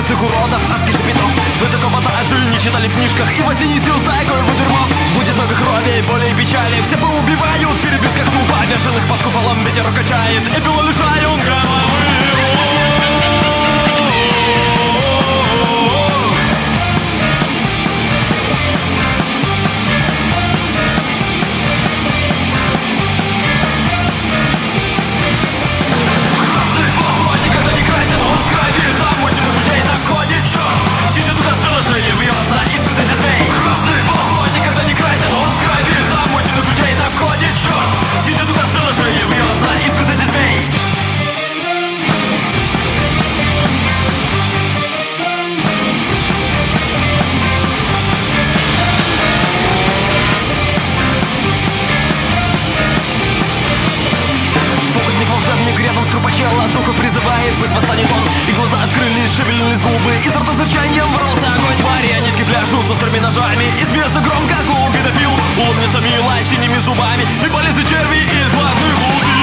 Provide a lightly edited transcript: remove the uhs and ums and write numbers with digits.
этих уродов, адский шепоток. Вы такого даже не читали в книжках, и во сне не сил знай, кое вы дерьмо. Будет много крови, боли и печали, все поубивают, перебьют как суп, повешенных под куполом ветер качает, и пило лишают головы. Рядом трупачела духа призывает, пусть восстанет он. И глаза открылись, шевельнулись губы, из рта с рычанием ворвался огонь. Марионетки пляшут с острыми ножами, и смеется громко клоун-педофил. Улыбнется мило синими зубами, и полезли черви из главной луны.